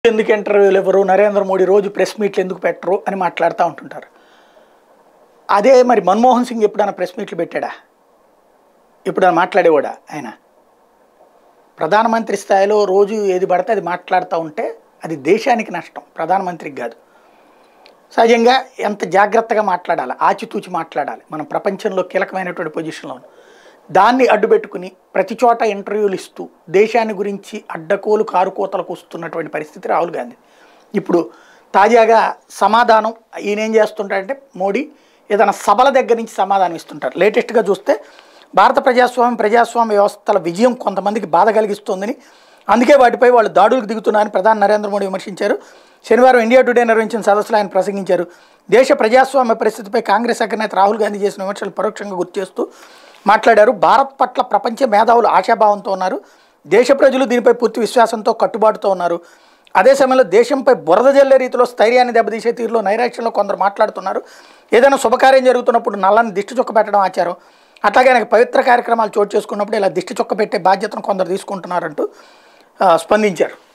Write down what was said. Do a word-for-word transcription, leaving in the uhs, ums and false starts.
ఎందుకు ఇంటర్వ్యూలు ఇవ్వరు, నరేంద్ర మోడీ రోజు ప్రెస్ మీట్లు ఎందుకు పెట్టరు అని మాట్లాడుతూ ఉంటుంటారు. అదే మరి మన్మోహన్ సింగ్ ఎప్పుడైనా ప్రెస్ మీట్లు పెట్టాడా? ఎప్పుడైనా మాట్లాడేవాడా? ఆయన ప్రధానమంత్రి స్థాయిలో రోజు ఏది పడితే అది మాట్లాడుతూ ఉంటే అది దేశానికి నష్టం, ప్రధానమంత్రికి కాదు. సహజంగా ఎంత జాగ్రత్తగా మాట్లాడాలి, ఆచితూచి మాట్లాడాలి. మనం ప్రపంచంలో కీలకమైనటువంటి పొజిషన్లో ఉన్నాం. దాన్ని అడ్డుపెట్టుకుని ప్రతి చోట ఇంటర్వ్యూలు ఇస్తూ దేశాన్ని గురించి అడ్డకోలు కారుకోతలకు వస్తున్నటువంటి పరిస్థితి రాహుల్ గాంధీ. ఇప్పుడు తాజాగా సమాధానం ఈయన ఏం చేస్తుంటాడంటే, మోడీ ఏదైనా సభల దగ్గర నుంచి సమాధానం ఇస్తుంటారు. లేటెస్ట్గా చూస్తే భారత ప్రజాస్వామ్యం ప్రజాస్వామ్య వ్యవస్థల విజయం కొంతమందికి బాధ కలిగిస్తోందని, అందుకే వాటిపై వాళ్ళు దాడులకు దిగుతున్నారని ప్రధాని నరేంద్ర మోడీ విమర్శించారు. శనివారం ఇండియా టుడే నిర్వహించిన సదస్సులో ఆయన ప్రసంగించారు. దేశ ప్రజాస్వామ్య పరిస్థితిపై కాంగ్రెస్ అగ్రనేత రాహుల్ గాంధీ చేసిన విమర్శలు పరోక్షంగా గుర్తు చేస్తూ మాట్లాడారు. భారత్ పట్ల ప్రపంచ మేధావులు ఆశాభావంతో ఉన్నారు. దేశ ప్రజలు దీనిపై పూర్తి విశ్వాసంతో కట్టుబాటుతో ఉన్నారు. అదే సమయంలో దేశంపై బురద జల్లే రీతిలో స్థైర్యాన్ని దెబ్బతీసే తీరులో నైరాశ్యంలో కొందరు మాట్లాడుతున్నారు. ఏదైనా శుభకార్యం జరుగుతున్నప్పుడు నల్లని దిష్టి చొక్క పెట్టడం ఆచారం. అట్లాగే ఆయనకు పవిత్ర కార్యక్రమాలు చోటు చేసుకున్నప్పుడు ఇలా దిష్టి చొక్క పెట్టే బాధ్యతను కొందరు తీసుకుంటున్నారంటూ స్పందించారు.